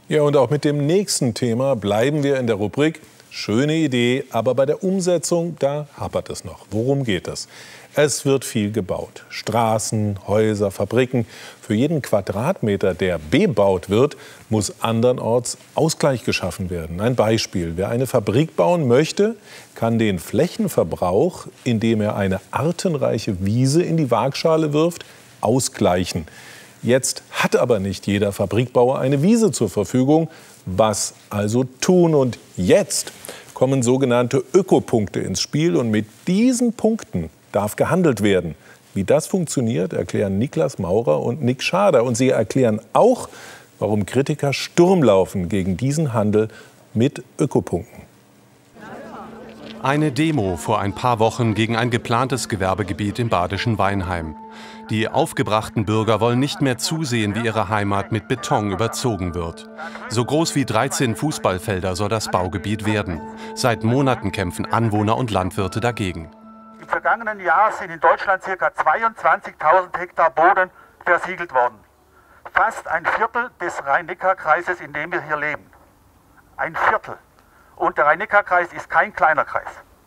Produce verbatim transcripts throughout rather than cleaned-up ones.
Ja, und auch mit dem nächsten Thema bleiben wir in der Rubrik schöne Idee, aber bei der Umsetzung, da hapert es noch. Worum geht es? Es wird viel gebaut. Straßen, Häuser, Fabriken. Für jeden Quadratmeter, der bebaut wird, muss andernorts Ausgleich geschaffen werden. Ein Beispiel. Wer eine Fabrik bauen möchte, kann den Flächenverbrauch, indem er eine artenreiche Wiese in die Waagschale wirft, ausgleichen. Jetzt hat aber nicht jeder Fabrikbauer eine Wiese zur Verfügung. Was also tun? Und jetzt kommen sogenannte Ökopunkte ins Spiel. Und mit diesen Punkten darf gehandelt werden. Wie das funktioniert, erklären Niklas Maurer und Nick Schader. Und sie erklären auch, warum Kritiker Sturm laufen gegen diesen Handel mit Ökopunkten. Eine Demo vor ein paar Wochen gegen ein geplantes Gewerbegebiet im badischen Weinheim. Die aufgebrachten Bürger wollen nicht mehr zusehen, wie ihre Heimat mit Beton überzogen wird. So groß wie dreizehn Fußballfelder soll das Baugebiet werden. Seit Monaten kämpfen Anwohner und Landwirte dagegen. Im vergangenen Jahr sind in Deutschland ca. zweiundzwanzigtausend Hektar Boden versiegelt worden. Fast ein Viertel des Rhein-Neckar-Kreises, in dem wir hier leben. Ein Viertel. Und der Rhein-Neckar-Kreis ist kein kleiner Kreis.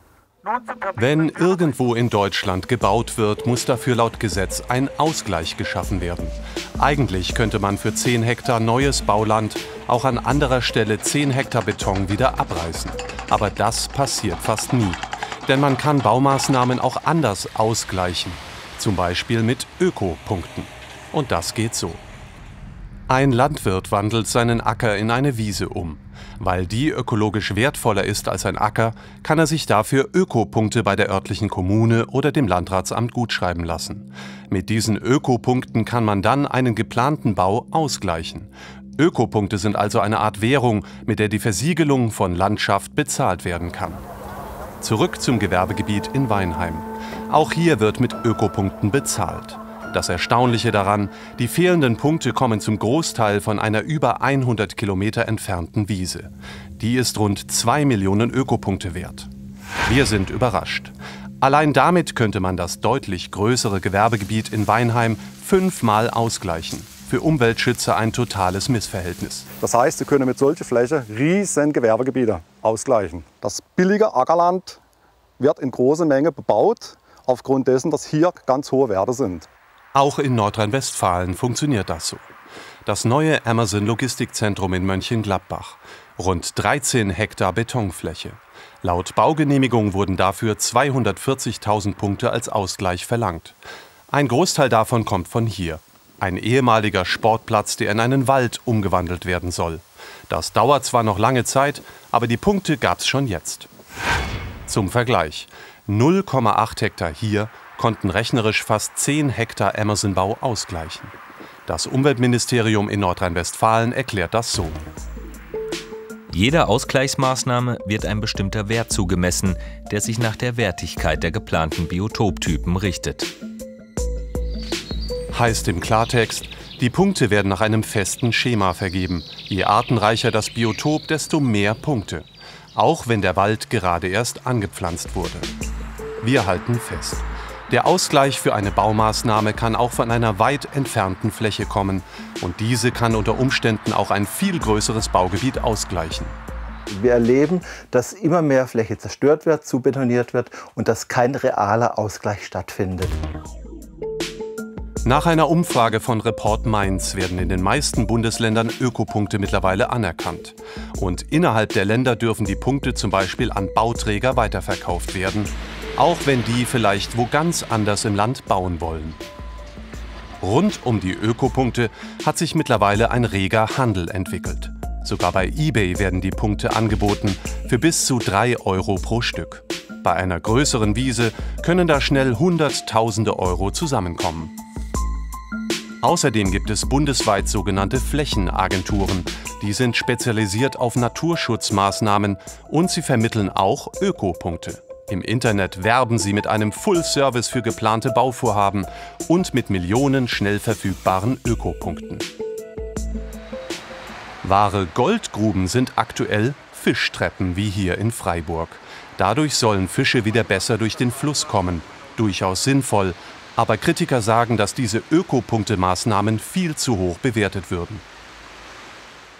Wenn irgendwo in Deutschland gebaut wird, muss dafür laut Gesetz ein Ausgleich geschaffen werden. Eigentlich könnte man für zehn Hektar neues Bauland auch an anderer Stelle zehn Hektar Beton wieder abreißen. Aber das passiert fast nie. Denn man kann Baumaßnahmen auch anders ausgleichen. Zum Beispiel mit Ökopunkten. Und das geht so. Ein Landwirt wandelt seinen Acker in eine Wiese um. Weil die ökologisch wertvoller ist als ein Acker, kann er sich dafür Ökopunkte bei der örtlichen Kommune oder dem Landratsamt gutschreiben lassen. Mit diesen Ökopunkten kann man dann einen geplanten Bau ausgleichen. Ökopunkte sind also eine Art Währung, mit der die Versiegelung von Landschaft bezahlt werden kann. Zurück zum Gewerbegebiet in Weinheim. Auch hier wird mit Ökopunkten bezahlt. Das Erstaunliche daran, die fehlenden Punkte kommen zum Großteil von einer über hundert Kilometer entfernten Wiese. Die ist rund zwei Millionen Ökopunkte wert. Wir sind überrascht. Allein damit könnte man das deutlich größere Gewerbegebiet in Weinheim fünfmal ausgleichen. Für Umweltschützer ein totales Missverhältnis. Das heißt, Sie können mit solchen Flächen riesen Gewerbegebiete ausgleichen. Das billige Ackerland wird in großer Menge bebaut, aufgrund dessen, dass hier ganz hohe Werte sind. Auch in Nordrhein-Westfalen funktioniert das so. Das neue Amazon-Logistikzentrum in Mönchengladbach. Rund dreizehn Hektar Betonfläche. Laut Baugenehmigung wurden dafür zweihundertvierzigtausend Punkte als Ausgleich verlangt. Ein Großteil davon kommt von hier. Ein ehemaliger Sportplatz, der in einen Wald umgewandelt werden soll. Das dauert zwar noch lange Zeit, aber die Punkte gab's schon jetzt. Zum Vergleich. null Komma acht Hektar hier konnten rechnerisch fast zehn Hektar Amazon-Bau ausgleichen. Das Umweltministerium in Nordrhein-Westfalen erklärt das so. Jeder Ausgleichsmaßnahme wird ein bestimmter Wert zugemessen, der sich nach der Wertigkeit der geplanten Biotoptypen richtet. Heißt im Klartext, die Punkte werden nach einem festen Schema vergeben. Je artenreicher das Biotop, desto mehr Punkte. Auch wenn der Wald gerade erst angepflanzt wurde. Wir halten fest. Der Ausgleich für eine Baumaßnahme kann auch von einer weit entfernten Fläche kommen. Und diese kann unter Umständen auch ein viel größeres Baugebiet ausgleichen. Wir erleben, dass immer mehr Fläche zerstört wird, zubetoniert wird und dass kein realer Ausgleich stattfindet. Nach einer Umfrage von Report Mainz werden in den meisten Bundesländern Ökopunkte mittlerweile anerkannt. Und innerhalb der Länder dürfen die Punkte zum Beispiel an Bauträger weiterverkauft werden, auch wenn die vielleicht wo ganz anders im Land bauen wollen. Rund um die Ökopunkte hat sich mittlerweile ein reger Handel entwickelt. Sogar bei eBay werden die Punkte angeboten für bis zu drei Euro pro Stück. Bei einer größeren Wiese können da schnell Hunderttausende Euro zusammenkommen. Außerdem gibt es bundesweit sogenannte Flächenagenturen. Die sind spezialisiert auf Naturschutzmaßnahmen und sie vermitteln auch Ökopunkte. Im Internet werben sie mit einem Full-Service für geplante Bauvorhaben und mit Millionen schnell verfügbaren Ökopunkten. Wahre Goldgruben sind aktuell Fischtreppen wie hier in Freiburg. Dadurch sollen Fische wieder besser durch den Fluss kommen. Durchaus sinnvoll. Aber Kritiker sagen, dass diese Ökopunkte-Maßnahmen viel zu hoch bewertet würden.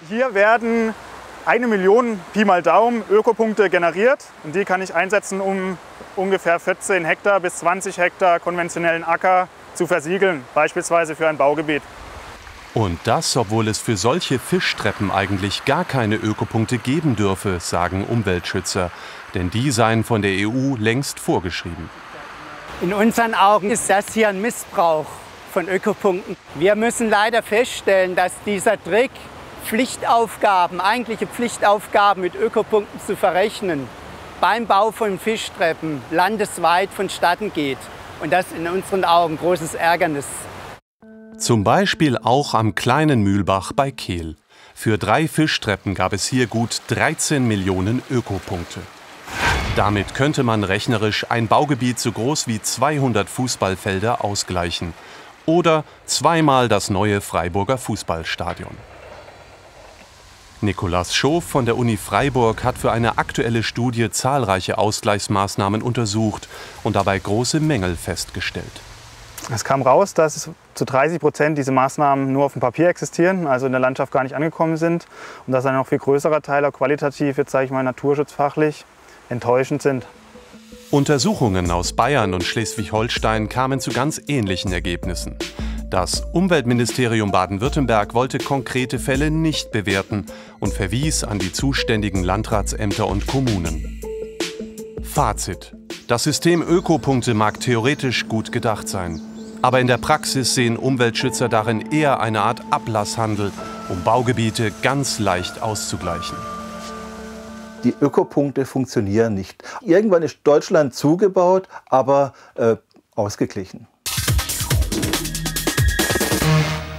Hier werden eine Million Pi mal Daumen Ökopunkte generiert und die kann ich einsetzen, um ungefähr vierzehn Hektar bis zwanzig Hektar konventionellen Acker zu versiegeln, beispielsweise für ein Baugebiet. Und das, obwohl es für solche Fischtreppen eigentlich gar keine Ökopunkte geben dürfe, sagen Umweltschützer. Denn die seien von der E U längst vorgeschrieben. In unseren Augen ist das hier ein Missbrauch von Ökopunkten. Wir müssen leider feststellen, dass dieser Trick, Pflichtaufgaben, eigentliche Pflichtaufgaben mit Ökopunkten zu verrechnen, beim Bau von Fischtreppen landesweit vonstatten geht. Und das in unseren Augen großes Ärgernis. Zum Beispiel auch am kleinen Mühlbach bei Kehl. Für drei Fischtreppen gab es hier gut dreizehn Millionen Ökopunkte. Damit könnte man rechnerisch ein Baugebiet so groß wie zweihundert Fußballfelder ausgleichen. Oder zweimal das neue Freiburger Fußballstadion. Nikolaus Schof von der Uni Freiburg hat für eine aktuelle Studie zahlreiche Ausgleichsmaßnahmen untersucht und dabei große Mängel festgestellt. Es kam raus, dass zu dreißig Prozent diese Maßnahmen nur auf dem Papier existieren, also in der Landschaft gar nicht angekommen sind. Und dass ein noch viel größerer Teil auch qualitativ, jetzt sage ich mal naturschutzfachlich, enttäuschend sind. Untersuchungen aus Bayern und Schleswig-Holstein kamen zu ganz ähnlichen Ergebnissen. Das Umweltministerium Baden-Württemberg wollte konkrete Fälle nicht bewerten und verwies an die zuständigen Landratsämter und Kommunen. Fazit: Das System Ökopunkte mag theoretisch gut gedacht sein. Aber in der Praxis sehen Umweltschützer darin eher eine Art Ablasshandel, um Baugebiete ganz leicht auszugleichen. Die Ökopunkte funktionieren nicht. Irgendwann ist Deutschland zugebaut, aber äh, ausgeglichen.